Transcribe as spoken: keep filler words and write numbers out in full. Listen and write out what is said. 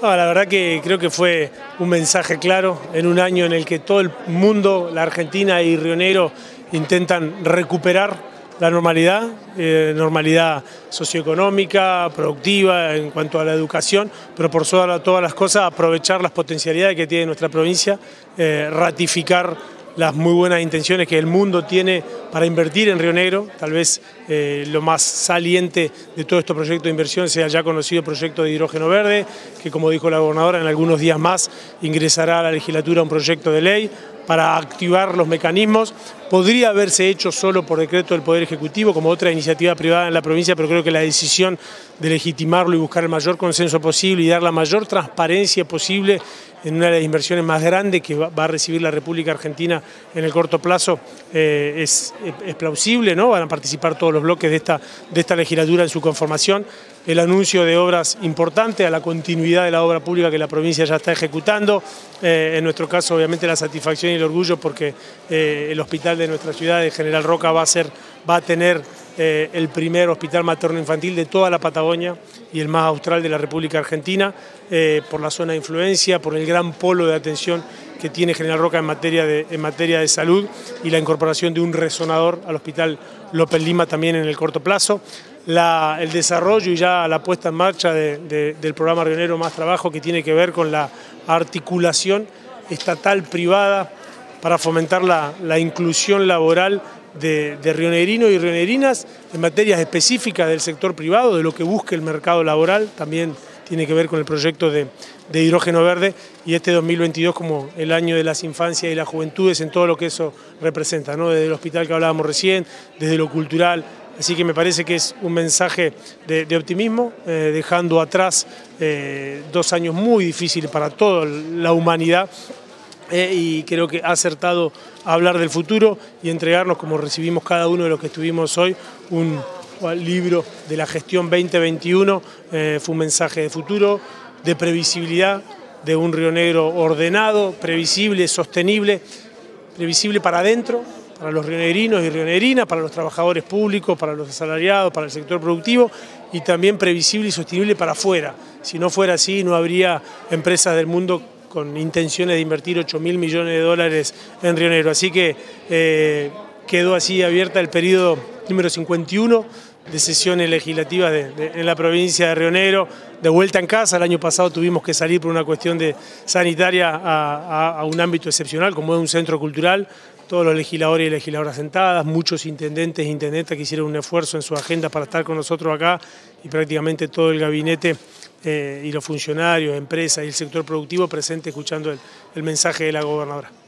No, la verdad que creo que fue un mensaje claro en un año en el que todo el mundo, la Argentina y Río Negro, intentan recuperar la normalidad, eh, normalidad socioeconómica, productiva en cuanto a la educación, pero por sobre todas las cosas aprovechar las potencialidades que tiene nuestra provincia, eh, ratificar las muy buenas intenciones que el mundo tiene para invertir en Río Negro. Tal vez eh, lo más saliente de todo este proyecto de inversión sea el ya conocido proyecto de hidrógeno verde, que como dijo la gobernadora, en algunos días más ingresará a la legislatura un proyecto de ley para activar los mecanismos. Podría haberse hecho solo por decreto del Poder Ejecutivo, como otra iniciativa privada en la provincia, pero creo que la decisión de legitimarlo y buscar el mayor consenso posible y dar la mayor transparencia posible en una de las inversiones más grandes que va a recibir la República Argentina en el corto plazo eh, es, es plausible, ¿no? Van a participar todos los bloques de esta, de esta legislatura en su conformación. El anuncio de obras importantes, a la continuidad de la obra pública que la provincia ya está ejecutando. Eh, en nuestro caso, obviamente, la satisfacción y el orgullo porque eh, el hospital de nuestra ciudad, de General Roca, va a, ser, va a tener eh, el primer hospital materno-infantil de toda la Patagonia y el más austral de la República Argentina, eh, por la zona de influencia, por el gran polo de atención que tiene General Roca en materia de, en materia de salud y la incorporación de un resonador al Hospital López Lima también en el corto plazo. La, el desarrollo y ya la puesta en marcha de, de, del programa Río Negro Más Trabajo, que tiene que ver con la articulación estatal-privada para fomentar la, la inclusión laboral de, de rionegrinos y rionegrinas en materias específicas del sector privado, de lo que busque el mercado laboral. También tiene que ver con el proyecto de, de hidrógeno verde y este dos mil veintidós como el año de las infancias y las juventudes en todo lo que eso representa, ¿no? Desde el hospital que hablábamos recién, desde lo cultural. Así que me parece que es un mensaje de, de optimismo, eh, dejando atrás eh, dos años muy difíciles para toda la humanidad eh, y creo que ha acertado hablar del futuro y entregarnos, como recibimos cada uno de los que estuvimos hoy, un libro de la gestión veinte veintiuno. Eh, fue un mensaje de futuro, de previsibilidad, de un Río Negro ordenado, previsible, sostenible, previsible para adentro, para los rionegrinos y rionegrinas, para los trabajadores públicos, para los asalariados, para el sector productivo y también previsible y sostenible para afuera. Si no fuera así, no habría empresas del mundo con intenciones de invertir ocho mil millones de dólares en Río Negro. Así que eh, quedó así abierta el periodo número cincuenta y uno de sesiones legislativas de, de, en la provincia de Río Negro, de vuelta en casa. El año pasado tuvimos que salir por una cuestión de sanitaria a, a, a un ámbito excepcional, como es un centro cultural. Todos los legisladores y legisladoras sentadas, muchos intendentes e intendentas que hicieron un esfuerzo en su agenda para estar con nosotros acá y prácticamente todo el gabinete eh, y los funcionarios, empresas y el sector productivo presente escuchando el, el mensaje de la gobernadora.